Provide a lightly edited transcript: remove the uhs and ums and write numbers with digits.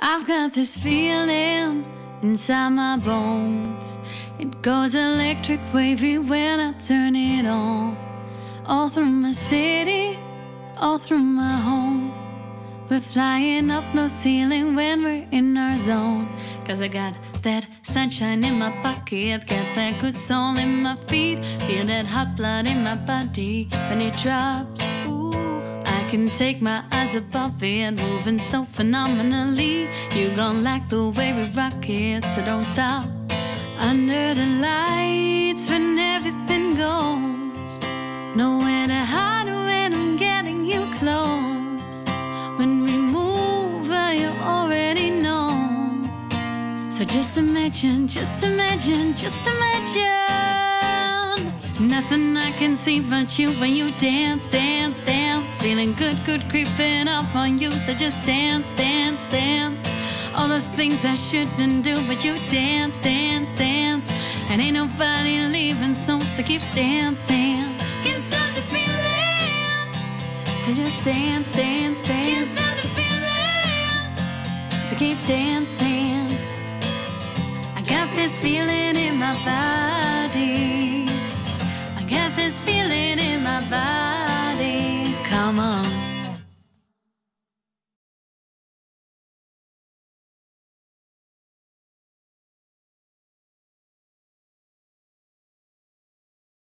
I've got this feeling inside my bones. It goes electric wavy when I turn it on. All through my city, all through my home. We're flying up no ceiling when we're in our zone. 'Cause I got that sunshine in my pocket, got that good soul in my feet. Feel that hot blood in my body when it drops. Ooh, I can take my eyes above it, moving so phenomenally. You gon' like the way we rock it, so don't stop. Under the lights when everything goes, nowhere to hide when I'm getting you close. When we move, you already know. So just imagine, just imagine, just imagine. Nothing I can see but you when you dance, dance, dance. Feeling good, good creeping up on you. So just dance, dance, dance. All those things I shouldn't do, but you dance, dance, dance. And ain't nobody leaving soon, so keep dancing. Can't stop the feeling. So just dance, dance, dance. Can't stop the feeling. So keep dancing.